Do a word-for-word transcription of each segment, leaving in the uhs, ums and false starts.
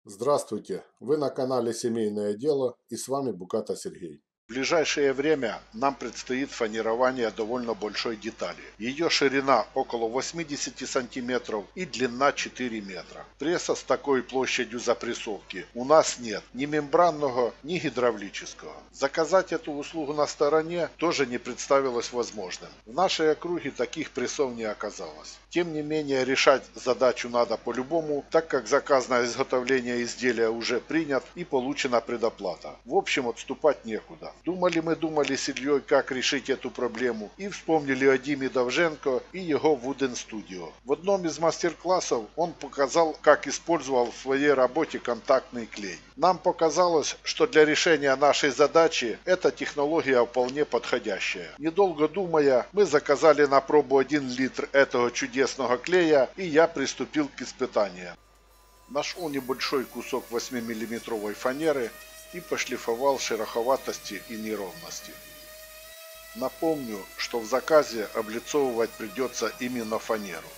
Здравствуйте! Вы на канале Семейное дело и с вами Буката Сергей. В ближайшее время нам предстоит фанирование довольно большой детали. Ее ширина около восьмидесяти сантиметров и длина четыре метра. Пресса с такой площадью запрессовки у нас нет, ни мембранного, ни гидравлического. Заказать эту услугу на стороне тоже не представилось возможным. В нашей округе таких прессов не оказалось. Тем не менее, решать задачу надо по-любому, так как заказ на изготовление изделия уже принят и получена предоплата. В общем, отступать некуда. Думали мы думали с Ильей, как решить эту проблему, и вспомнили о Диме Довженко и его Wooden Studio. В одном из мастер-классов он показал, как использовал в своей работе контактный клей. Нам показалось, что для решения нашей задачи эта технология вполне подходящая. Недолго думая, мы заказали на пробу один литр этого чудесного клея, и я приступил к испытаниям. Нашел небольшой кусок восьмимиллиметровой фанеры и пошлифовал шероховатости и неровности. Напомню, что в заказе облицовывать придется именно фанеру.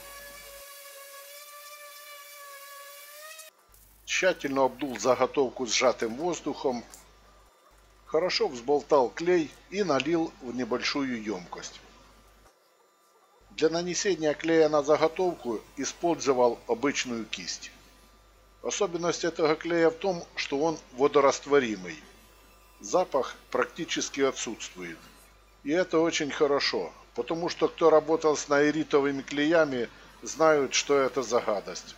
Тщательно обдул заготовку сжатым воздухом, хорошо взболтал клей и налил в небольшую емкость. Для нанесения клея на заготовку использовал обычную кисть. Особенность этого клея в том, что он водорастворимый. Запах практически отсутствует. И это очень хорошо, потому что кто работал с наиритовыми клеями, знают, что это за гадость.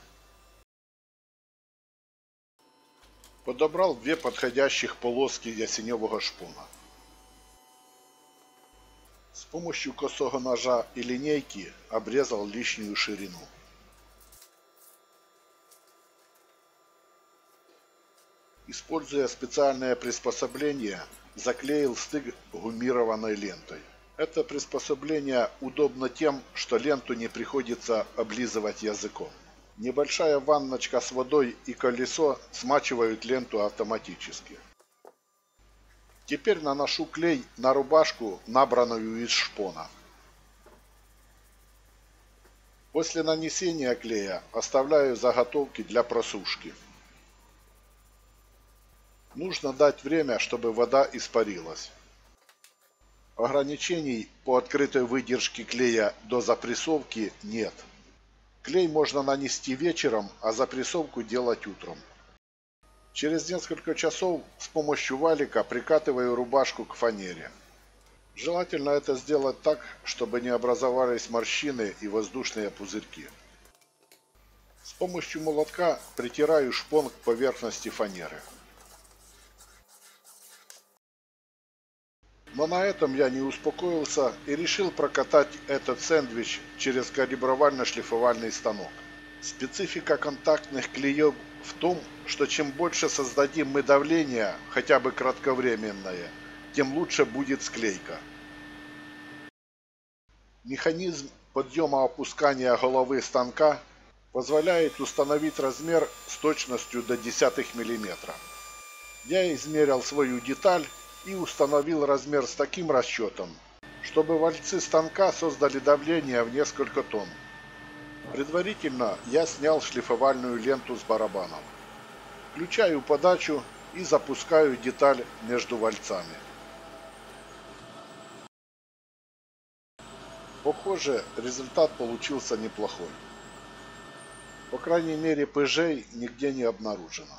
Подобрал две подходящих полоски ясеневого шпона. С помощью косого ножа и линейки обрезал лишнюю ширину. Используя специальное приспособление, заклеил стык гумированной лентой. Это приспособление удобно тем, что ленту не приходится облизывать языком. Небольшая ванночка с водой и колесо смачивают ленту автоматически. Теперь наношу клей на рубашку, набранную из шпона. После нанесения клея оставляю заготовки для просушки. Нужно дать время, чтобы вода испарилась. Ограничений по открытой выдержке клея до запрессовки нет. Клей можно нанести вечером, а запрессовку делать утром. Через несколько часов с помощью валика прикатываю рубашку к фанере. Желательно это сделать так, чтобы не образовались морщины и воздушные пузырьки. С помощью молотка притираю шпон к поверхности фанеры. Но на этом я не успокоился и решил прокатать этот сэндвич через калибровально-шлифовальный станок. Специфика контактных клеев в том, что чем больше создадим мы давления, хотя бы кратковременное, тем лучше будет склейка. Механизм подъема-опускания головы станка позволяет установить размер с точностью до десятых миллиметра. Я измерил свою деталь и установил размер с таким расчетом, чтобы вальцы станка создали давление в несколько тонн. Предварительно я снял шлифовальную ленту с барабаном. Включаю подачу и запускаю деталь между вальцами. Похоже, результат получился неплохой. По крайней мере, пыжей нигде не обнаружено.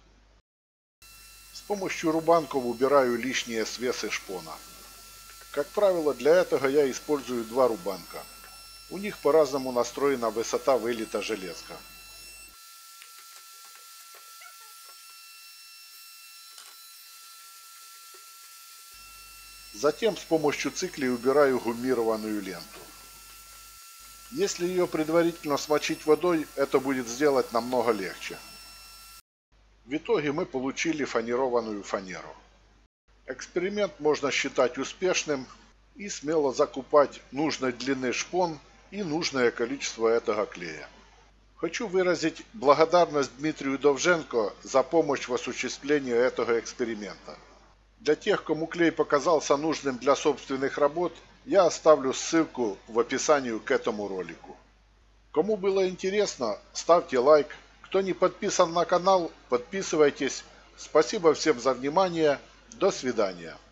С помощью рубанков убираю лишние свесы шпона. Как правило, для этого я использую два рубанка. У них по-разному настроена высота вылета железка. Затем с помощью циклей убираю гумированную ленту. Если ее предварительно смочить водой, это будет сделать намного легче. В итоге мы получили фанированную фанеру. Эксперимент можно считать успешным и смело закупать нужной длины шпон и нужное количество этого клея. Хочу выразить благодарность Дмитрию Довженко за помощь в осуществлении этого эксперимента. Для тех, кому клей показался нужным для собственных работ, я оставлю ссылку в описании к этому ролику. Кому было интересно, ставьте лайк. Кто не подписан на канал, подписывайтесь. Спасибо всем за внимание. До свидания.